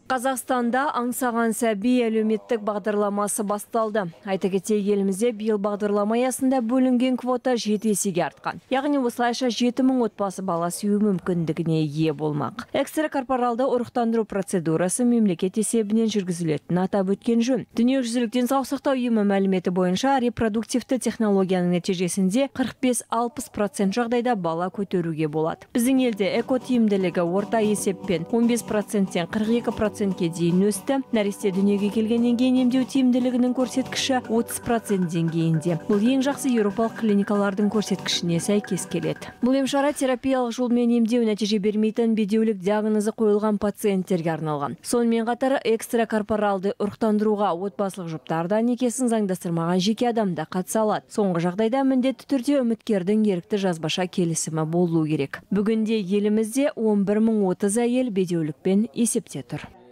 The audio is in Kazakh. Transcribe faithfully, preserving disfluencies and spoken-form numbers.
Қазақстанда аңсаған сәби әлеуметтік бағдарламасы басталды. Айта кетейік, елімізде биыл бағдарлама аясында бөлінген квота жеті есеге артқан. Яғни осылайша жеті мың отбасы бала сүю мүмкіндігіне ие болмақ. Экстракорпоралды ұрықтандыру процедурасы мемлекет есебінен жүргізілетінін атап өткен жөн. Дүниежүзілік денсаулық сақтау ұйымы мәліметі бойынша репродуктивті технологияның нәтижесінде қырық бес алпыс процент жағдайда бала көтеруге болады. Біздің елде экотиімділігі орта есеппен он бес проценттен қырық екі процентке дейін өсті. Нәресте дүниеге келгеннен кейін емдеу тиімділігінің көрсеткіші отыз процент деңгейінде. Бұл ең жақсы еуропалық клиникалардың көрсеткішіне сәйкес келеді. Бұл емшара терапиялық жолмен емдеу нәтиже бермейтін бедеулік диагнозы қойылған пациенттерге арналған. Сонымен қатар экстракорпоралды ұрықтандыруға отбасылық жұптарда некесін заңдастырмаған жеке адам да қатыса алады. Соңғы жағдайда міндетті түрде үміткердің ерікті жазбаша келісімі болуы керек. Бүгінде елімізде он бір мың отыз әйел бедеулікпен есепте тұр.